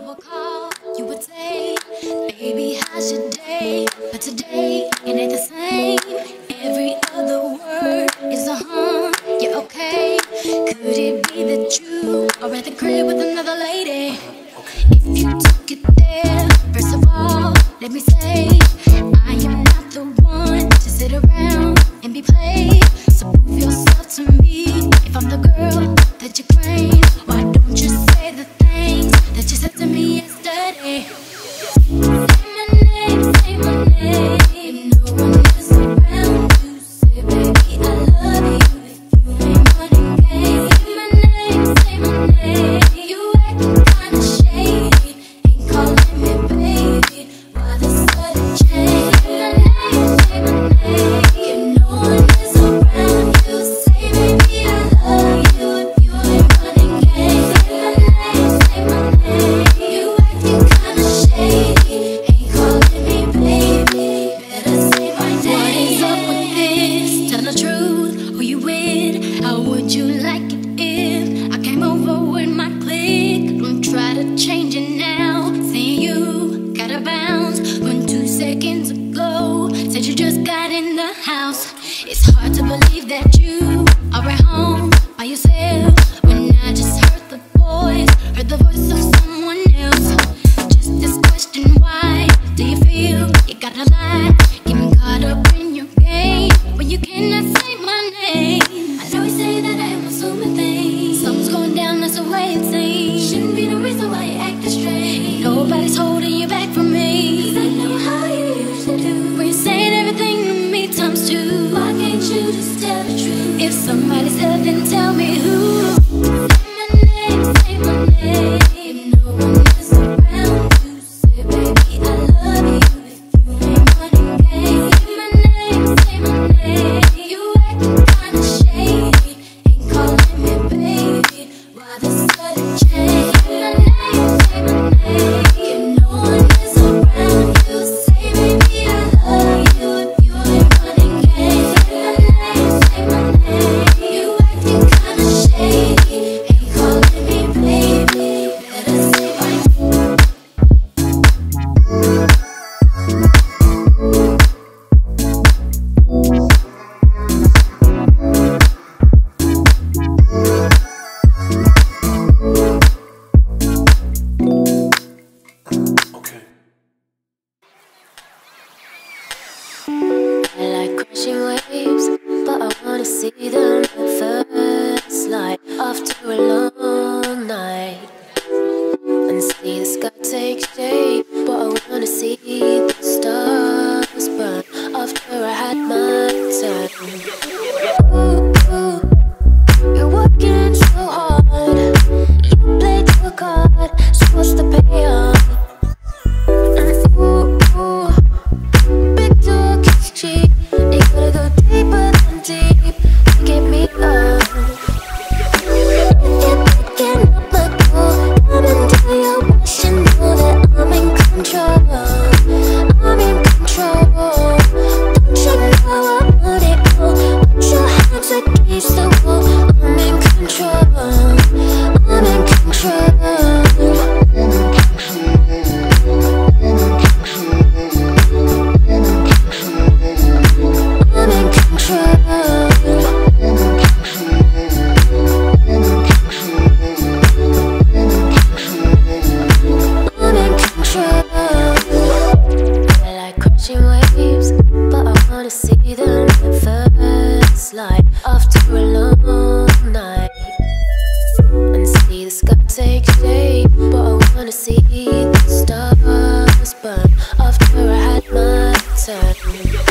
would call, you would say, baby, how's your day? But today, it ain't the same. Every other word is a yeah, okay. Could it be that you are at the crib with another lady? If you took it there, first of all, let me say, I am not the one to sit around and be played. So prove yourself to me. If I'm the girl that you claim, why don't you say the things that you said to me yesterday? Say my name, if no one is around you. Say, baby, I love you if you ain't running game. Say my name, you acting kinda shady, ain't calling me baby. Why the sudden change? Say my name, if no one is around you. Say, baby, I love you if you ain't running game. Say my name, you acting kinda shady, ain't calling me baby. Better say my name. What is up with this? Tell the truth, who you with? How would you like it if I came over with my clique? Don't try to change it now. See, you gotta bounce when 2 seconds ago said you just got in the house. It's hard to believe that you are at home by yourself when I just heard the voice of someone else. Just this question, why do you feel you gotta lie? Getting caught up in your game when you cannot say my name. I know you say that I am assuming things. Something's going down, that's the way it seems. Shouldn't be the reason why you acting strange. Nobody's holding you back from me, 'cause I know how you usually do. When you're saying everything to me times two, why can't you just tell the truth? If somebody's hurt, then tell me who. Say my name, if no one is around you. Say, baby, I love you if you ain't running game. Say my name, you acting kinda shady, ain't calling me baby. Why the sudden change? Say my name, if no one is around you. Say, baby, I love you if you ain't running game. Say my name, you acting kinda shady, ain't calling me baby. Better say my name. Okay. I like crashing waves, but I wanna see them at first light after a long night. And see the sky take shape, but I wanna see the stars burn after I had my turn. Ooh, you're working so hard, you played your card, so what's the payoff? And ooh, big talk is cheap. You gotta go deeper than deep to get me up. You're picking up my call, coming to your wish. You know that I'm in control. I'm in control. Don't you know I want it all? Put your hands against the wall. I'm in control. I'm in control. I'm in control. I'm in control. I like crashing waves, but I wanna see them at first light after a long night. And see the sky take shape, but I wanna see the stars burn after I had my turn.